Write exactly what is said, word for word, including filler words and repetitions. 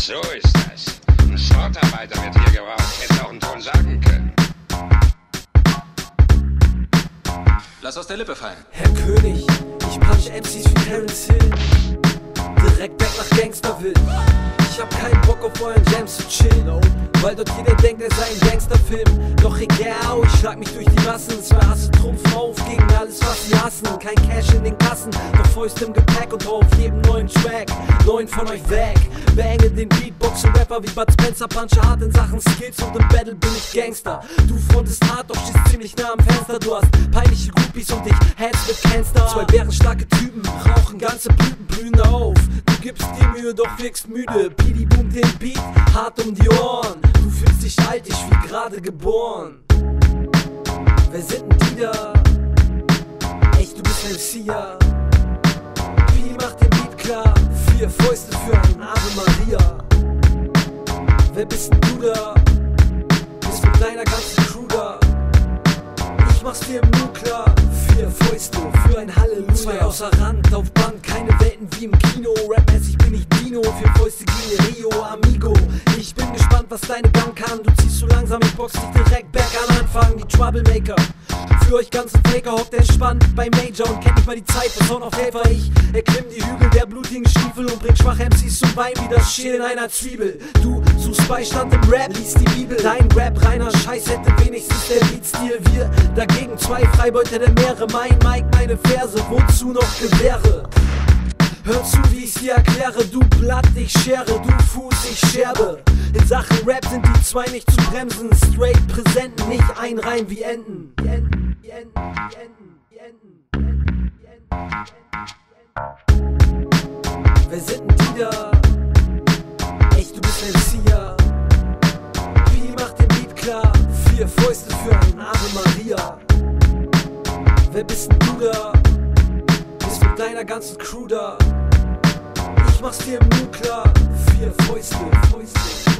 So ist das. Ein Schrotarbeiter wird hier geraucht, hätte auch einen Ton sagen können. Lass aus der Lippe fallen. Herr König, ich punch M Cs wie Terence Hill. Direkt weg nach Gangsterville. Ich hab keinen Bock auf euren Jams zu chillen, weil dort jeder denkt, er sei ein Gangsterfilm. Doch egal, ich schlag mich durch die Massen. Zwei Hasse trumpfen auf gegen alles, was sie hassen. Kein Cash in den Kassen, doch Fäuste im Gepäck und hau auf jedem neuen Track neun von euch weg. Bange den Beatboxer-Rapper wie Bud Spencer, punche hart in Sachen Skills und im Battle bin ich Gangster. Du frontest hart, doch stehst ziemlich nah am Fenster. Du hast peinliche Groupies und dich hältst mit Canster. Zwei bärenstarke Typen rauchen ganze Blüten, blühen auf. Du gibst dir Mühe, doch wirkst müde. Pidi boomt den Beat, hart um die Ohren. Du fühlst dich alt, ich wie gerade geboren. Wer sind denn die da? Echt, du bist M C, ja. Pidi macht den Beat klar. Vier Fäuste für ein Ave Maria. Wer bist denn du da? Bist mit deiner ganzen Crew da. Ich mach's dir im Nu klar. Vier Fäuste für ein Halleluja. Zwei außer Rand auf Band, keine Welten wie im Kino. Rapmäßig bin ich Dino, vier Fäuste gegen Rio, Amigo. Ich bin gespannt, was deine Gang kann. Du ziehst so langsam, ich box dich direkt back an Anfang. Die Troublemaker, für euch ganzen Faker hockt entspannt bei Major und kennt nicht mal die Zeit, was Sound auf Helfer. Ich erklimm die Hügel der blutigen Stiefel und bring schwache M Cs zum Bein wie das Schäl in einer Zwiebel. Du suchst Beistand im Rap, liest die Bibel. Dein Rap reiner Scheiß hätte wenigstens der Beatstil. Wir dagegen zwei Freibeuter der Meere. Mein Mike, meine Verse, wozu noch Gewehre? Hör zu, wie ich's dir erkläre, du Blatt, ich Schere, du Fuß, ich Scherbe. In Sachen Rap sind die zwei nicht zu bremsen, straight präsent, nicht einreihen wie Enten. Die Enten, die Enten, die Enten, die Enten, die Enten, die Enten. Wer sind denn die da? Echt, du bist M C, ja. Wie macht den Beat klar? Vier Fäuste für ein Ave Maria. Wer bist denn du da? Bist mit deiner ganzen Crew da. Ich mach's dir im Nu klar. Vier Fäuste, Fäuste.